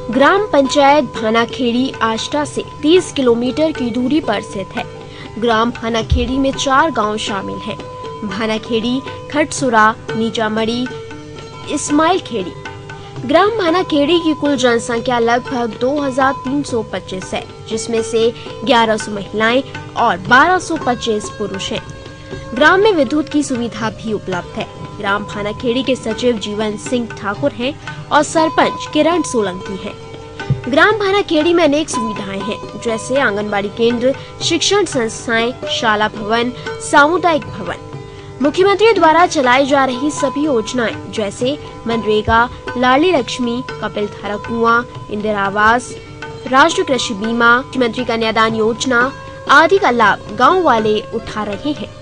ग्राम पंचायत भानाखेड़ी आष्टा से 30 किलोमीटर की दूरी पर स्थित है। ग्राम भानाखेड़ी में 4 गांव शामिल हैं। भानाखेड़ी, खटसुरा, नीचामड़ी, इस्माइल खेड़ी। ग्राम भानाखेड़ी की कुल जनसंख्या लगभग 2325 है, जिसमें से 1100 महिलाएं और 1225 पुरुष हैं। ग्राम में विद्युत की सुविधा भी उपलब्ध है। ग्राम भानाखेड़ी के सचिव जीवन सिंह ठाकुर हैं और सरपंच किरण सोलंकी हैं। ग्राम भानाखेड़ी में अनेक सुविधाएं हैं, जैसे आंगनबाड़ी केंद्र, शिक्षण संस्थाएं, शाला भवन, सामुदायिक भवन। मुख्यमंत्री द्वारा चलाई जा रही सभी योजनाएं जैसे मनरेगा, लाडली लक्ष्मी, कपिल धारा कुआं, इंदिरा आवास, राष्ट्रीय कृषि बीमा, मुख्यमंत्री कन्यादान योजना आदि का लाभ गाँव वाले उठा रहे हैं।